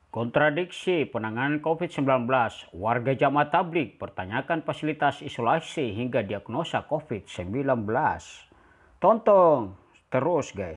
Kontradiksi penanganan COVID-19, warga Jamaah Tabligh pertanyakan fasilitas isolasi hingga diagnosa COVID-19. Tonton terus guys.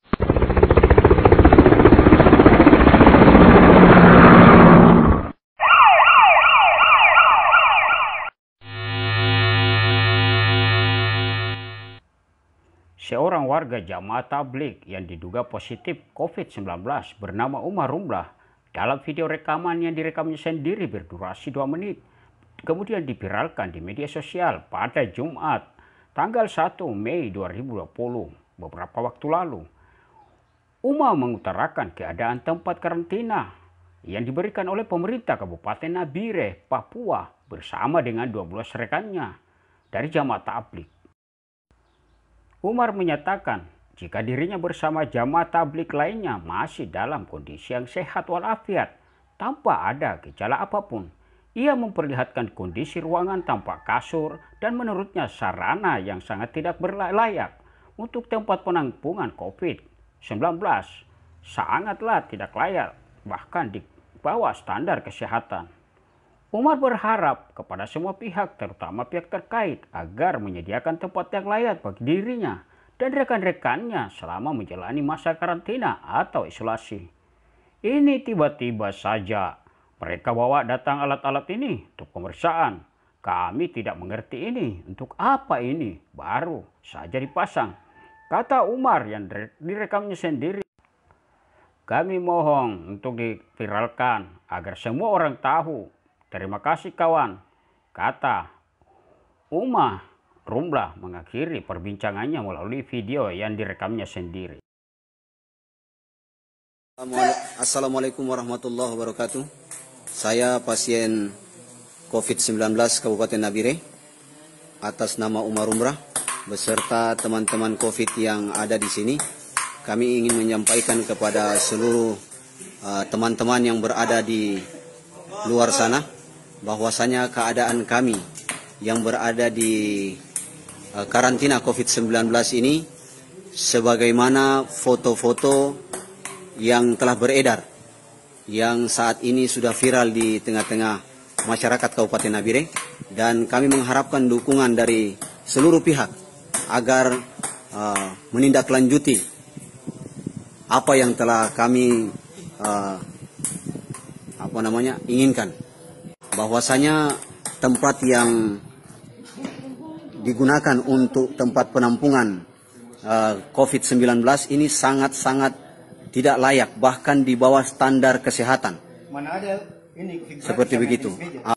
Seorang warga Jamaah Tabligh yang diduga positif COVID-19 bernama Umar Rumlah dalam video rekaman yang direkamnya sendiri berdurasi 2 menit, kemudian diviralkan di media sosial pada Jumat, tanggal 1 Mei 2020, beberapa waktu lalu. Umar mengutarakan keadaan tempat karantina yang diberikan oleh pemerintah Kabupaten Nabire, Papua bersama dengan 12 rekannya dari Jamaah Tabligh. Umar menyatakan jika dirinya bersama Jamaah Tabligh lainnya masih dalam kondisi yang sehat walafiat tanpa ada gejala apapun. Ia memperlihatkan kondisi ruangan tanpa kasur dan menurutnya sarana yang sangat tidak berlayak untuk tempat penampungan COVID-19. Sangatlah tidak layak, bahkan di bawah standar kesehatan. Umar berharap kepada semua pihak, terutama pihak terkait, agar menyediakan tempat yang layak bagi dirinya dan rekan-rekannya selama menjalani masa karantina atau isolasi. Ini tiba-tiba saja mereka bawa datang alat-alat ini untuk pemeriksaan. Kami tidak mengerti ini, untuk apa ini, baru saja dipasang, kata Umar yang direkamnya sendiri. Kami mohon untuk diviralkan agar semua orang tahu. Terima kasih kawan, kata Umar Rumlah mengakhiri perbincangannya melalui video yang direkamnya sendiri. Assalamualaikum warahmatullahi wabarakatuh. Saya pasien COVID-19 Kabupaten Nabire atas nama Umar Rumlah beserta teman-teman COVID yang ada di sini. Kami ingin menyampaikan kepada seluruh teman-teman yang berada di luar sana bahwasanya keadaan kami yang berada di karantina COVID-19 ini sebagaimana foto-foto yang telah beredar yang saat ini sudah viral di tengah-tengah masyarakat Kabupaten Nabire, dan kami mengharapkan dukungan dari seluruh pihak agar menindaklanjuti apa yang telah kami inginkan, bahwasanya tempat yang digunakan untuk tempat penampungan COVID-19 ini sangat-sangat tidak layak, bahkan di bawah standar kesehatan. Seperti begitu.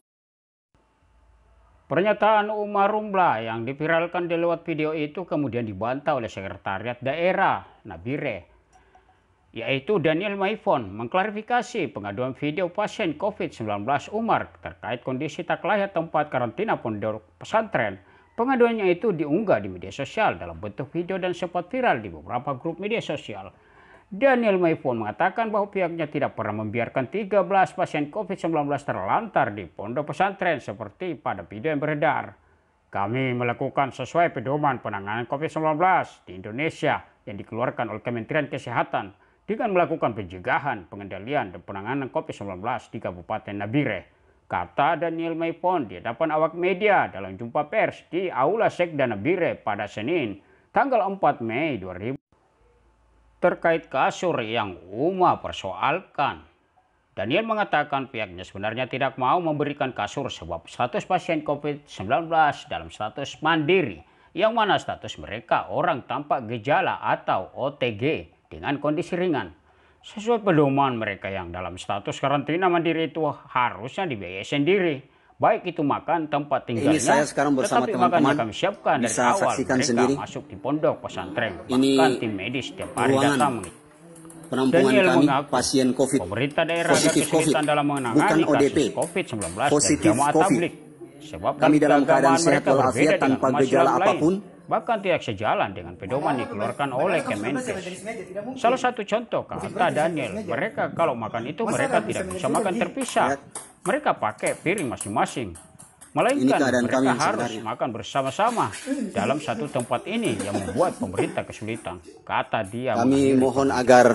Pernyataan Umar Rumlah yang diviralkan di lewat video itu kemudian dibantah oleh Sekretariat Daerah Nabire, yaitu Daniel Maifon, mengklarifikasi pengaduan video pasien COVID-19 Umar terkait kondisi tak layak tempat karantina pondok pesantren. Pengaduannya itu diunggah di media sosial dalam bentuk video dan sempat viral di beberapa grup media sosial. Daniel Maifon mengatakan bahwa pihaknya tidak pernah membiarkan 13 pasien COVID-19 terlantar di pondok pesantren seperti pada video yang beredar. Kami melakukan sesuai pedoman penanganan COVID-19 di Indonesia yang dikeluarkan oleh Kementerian Kesehatan dengan melakukan pencegahan, pengendalian, dan penanganan COVID-19 di Kabupaten Nabire, kata Daniel Maifon di hadapan awak media dalam jumpa pers di Aula Sekda Nabire pada Senin, tanggal 4 Mei 2000. Terkait kasur yang Umar persoalkan, Daniel mengatakan pihaknya sebenarnya tidak mau memberikan kasur sebab status pasien COVID-19 dalam status mandiri, yang mana status mereka orang tanpa gejala atau OTG dengan kondisi ringan. Sesuai pedoman mereka yang dalam status karantina mandiri itu harusnya dibiayai sendiri, baik itu makan, tempat tinggalnya. Ini saya sekarang bersama teman-teman, kami siapkan dari awal mereka sendiri. masuk di pondok pesantren. Ini bahkan tim medis setiap hari datang. Penampungan Daniel kami mengaku pasien COVID pemerintah daerah positif kesulitan COVID, dalam menangani bukan ODP, kasus COVID-19 dan positif Jamaah COVID. Tabligh. Sebab Kami dalam keadaan sehat mereka walafiat berbeda tanpa dengan gejala umat apapun. bahkan tidak sejalan dengan pedoman dikeluarkan oleh Kemenkes. Salah satu contoh, kata Daniel, mereka kalau makan itu mereka tidak bisa makan terpisah. Mereka pakai piring masing-masing. Melainkan mereka harus makan bersama-sama dalam satu tempat ini yang membuat pemerintah kesulitan, kata dia. Kami mohon agar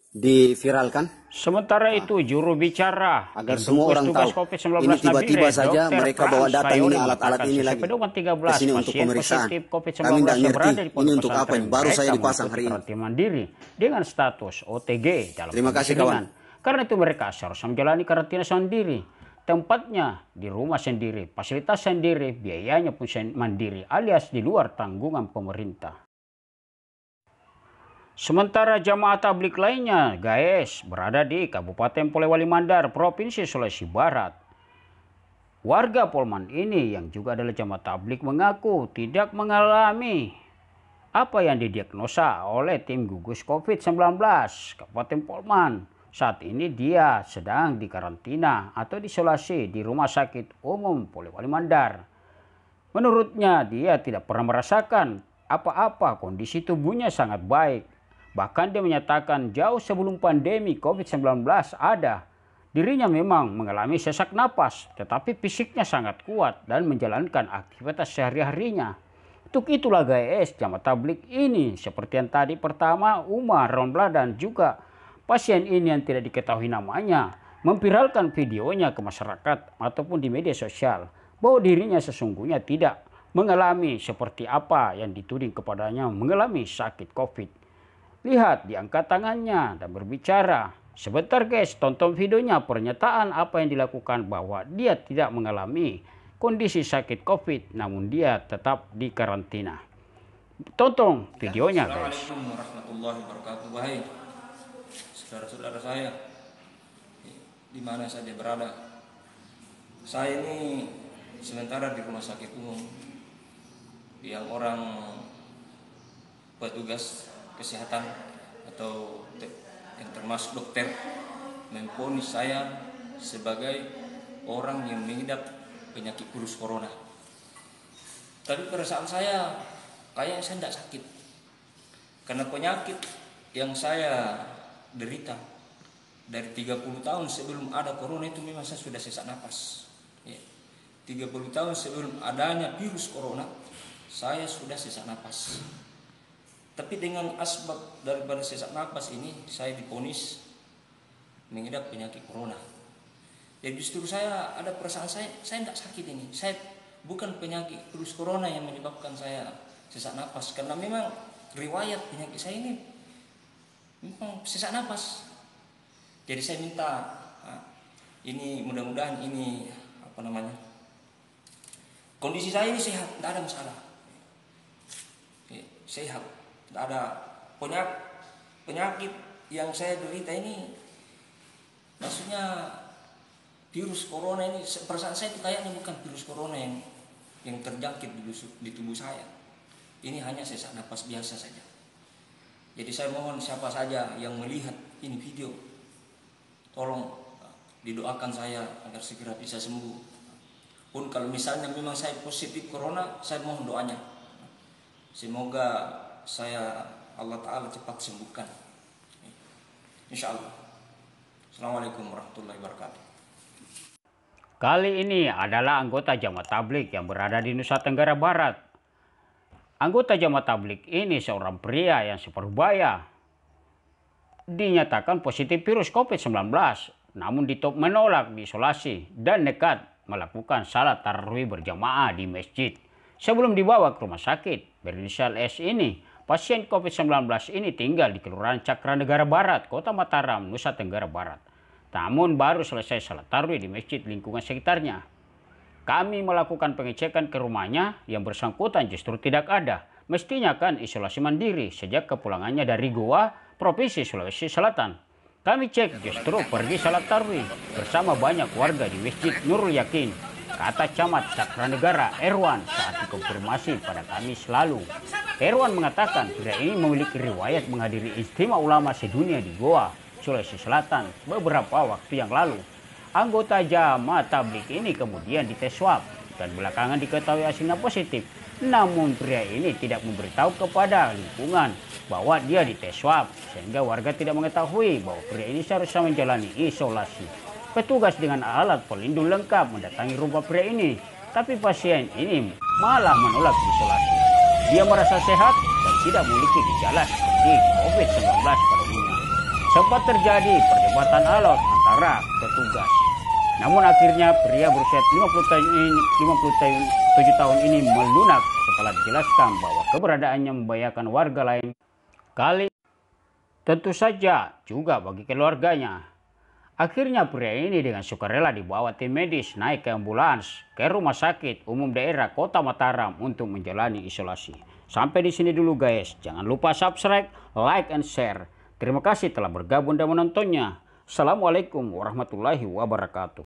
diviralkan Sementara itu, juru bicara agar tim semua gugus orang tugas tahu. COVID-19 Ini tiba-tiba Nabire, saja Dr. mereka Frans bawa data Fayoli ini, alat-alat mengatakan ini lagi sesuai ke sini untuk pasien pemeriksaan. positif COVID-19 Kami tidak yang ngerti berada di ini pondok untuk apa pesantren ini. Baru saya mereka dipasang mengikuti hari ini. karantina mandiri dengan status OTG dalam Terima kondisi kasih, kawan. ringan. Karena itu mereka seharusnya menjalani karantina sendiri. Tempatnya di rumah sendiri, fasilitas sendiri, biayanya pun mandiri alias di luar tanggungan pemerintah. Sementara jamaah tablik lainnya, guys, berada di Kabupaten Polewali Mandar, Provinsi Sulawesi Barat. Warga Polman ini yang juga adalah jamaah tablik mengaku tidak mengalami apa yang didiagnosa oleh tim gugus COVID-19 Kabupaten Polman. Saat ini dia sedang dikarantina atau diisolasi di Rumah Sakit Umum Polewali Mandar. Menurutnya dia tidak pernah merasakan apa-apa, kondisi tubuhnya sangat baik. Bahkan dia menyatakan jauh sebelum pandemi COVID-19 ada, dirinya memang mengalami sesak napas, tetapi fisiknya sangat kuat dan menjalankan aktivitas sehari-harinya. Untuk itulah guys, jamaah tablik ini seperti yang tadi pertama Umar Romlah dan juga pasien ini yang tidak diketahui namanya memviralkan videonya ke masyarakat ataupun di media sosial bahwa dirinya sesungguhnya tidak mengalami seperti apa yang dituding kepadanya mengalami sakit COVID. Lihat diangkat tangannya dan berbicara. Sebentar guys, tonton videonya pernyataan apa yang dilakukan bahwa dia tidak mengalami kondisi sakit COVID namun dia tetap di karantina. Tonton videonya guys. Assalamualaikum warahmatullahi wabarakatuh. Wahai saudara-saudara saya di mana saja berada, saya ini sementara di rumah sakit umum yang orang petugas kesehatan atau yang termasuk dokter memvonis saya sebagai orang yang mengidap penyakit virus corona. Tapi perasaan saya kayaknya saya tidak sakit, karena penyakit yang saya derita dari 30 tahun sebelum ada corona itu memang saya sudah sesak napas. 30 tahun sebelum adanya virus corona saya sudah sesak napas. Tapi dengan asbab daripada sesak napas ini saya divonis mengidap penyakit corona. Jadi justru saya ada perasaan saya tidak sakit ini. Saya bukan penyakit virus corona yang menyebabkan saya sesak napas, karena memang riwayat penyakit saya ini memang sesak napas. Jadi saya minta ini mudah-mudahan ini kondisi saya ini sehat, tidak ada masalah. Sehat, tidak ada penyakit yang saya derita ini. Maksudnya virus corona ini, perasaan saya itu kayaknya bukan virus corona yang terjangkit di tubuh saya. Ini hanya sesak napas biasa saja. Jadi saya mohon siapa saja yang melihat ini video, tolong didoakan saya agar segera bisa sembuh. Pun kalau misalnya memang saya positif corona, saya mohon doanya. Semoga saya Allah Ta'ala cepat sembuhkan, insya Allah. Assalamualaikum warahmatullahi wabarakatuh. Kali ini adalah anggota jamaah tablik yang berada di Nusa Tenggara Barat. Anggota jamaah tablik ini seorang pria yang seperbaya dinyatakan positif virus COVID-19, namun menolak diisolasi dan nekat melakukan salat tarawih berjamaah di masjid. Sebelum dibawa ke rumah sakit berinisial S ini, pasien COVID-19 ini tinggal di Kelurahan Cakranegara Barat, Kota Mataram, Nusa Tenggara Barat. Namun baru selesai salat tarawih di masjid lingkungan sekitarnya. Kami melakukan pengecekan ke rumahnya, yang bersangkutan justru tidak ada. Mestinya kan isolasi mandiri sejak kepulangannya dari Goa, Provinsi Sulawesi Selatan. Kami cek justru pergi salat tarawih bersama banyak warga di Masjid Nurul Yakin, kata Camat Cakranegara Erwan saat dikonfirmasi pada Kamis lalu. Erwan mengatakan pria ini memiliki riwayat menghadiri Istimewa Ulama Sedunia di Goa, Sulawesi Selatan beberapa waktu yang lalu. Anggota jamaah tablik ini kemudian dites swab dan belakangan diketahui hasilnya positif. Namun pria ini tidak memberitahu kepada lingkungan bahwa dia dites swab, sehingga warga tidak mengetahui bahwa pria ini seharusnya menjalani isolasi. Petugas dengan alat pelindung lengkap mendatangi rumah pria ini, tapi pasien ini malah menolak isolasi. Dia merasa sehat dan tidak memiliki gejala seperti COVID-19 pada umumnya. Sempat terjadi perdebatan alot antara petugas. Namun akhirnya pria berusia 57 tahun ini melunak setelah dijelaskan bahwa keberadaannya membahayakan warga lain. Kali tentu saja juga bagi keluarganya. Akhirnya pria ini dengan sukarela dibawa tim medis naik ke ambulans ke Rumah Sakit Umum Daerah Kota Mataram untuk menjalani isolasi. Sampai di sini dulu guys. Jangan lupa subscribe, like, and share. Terima kasih telah bergabung dan menontonnya. Assalamualaikum warahmatullahi wabarakatuh.